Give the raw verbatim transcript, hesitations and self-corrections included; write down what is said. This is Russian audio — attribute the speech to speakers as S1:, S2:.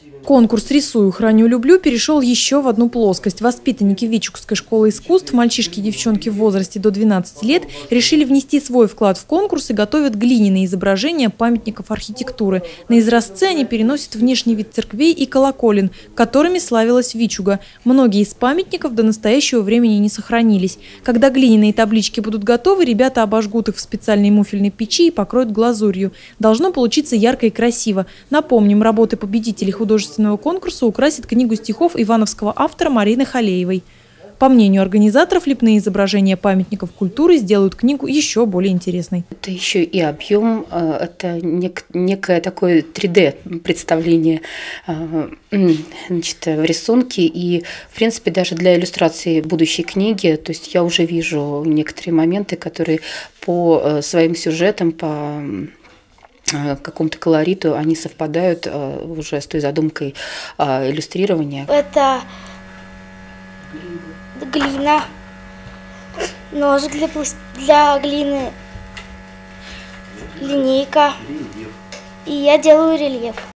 S1: Конкурс «Рисую, храню, люблю» перешел еще в одну плоскость. Воспитанники Вичугской школы искусств, мальчишки и девчонки в возрасте до двенадцати лет, решили внести свой вклад в конкурс и готовят глиняные изображения памятников архитектуры. На изразцы они переносят внешний вид церквей и колоколен, которыми славилась Вичуга. Многие из памятников до настоящего времени не сохранились. Когда глиняные таблички будут готовы, ребята обожгут их в специальной муфельной печи и покроют глазурью. Должно получиться ярко и красиво. Напомним, работы победителей художественного конкурса украсит книгу стихов ивановского автора Марины Халеевой. По мнению организаторов, лепные изображения памятников культуры сделают книгу еще более интересной.
S2: Это еще и объем, это нек, некое такое три дэ представление, значит, в рисунке. И, в принципе, даже для иллюстрации будущей книги, то есть я уже вижу некоторые моменты, которые по своим сюжетам, по какому-то колориту, они совпадают уже с той задумкой иллюстрирования.
S3: Это глина, ножик для, для глины, линейка, и я делаю рельеф.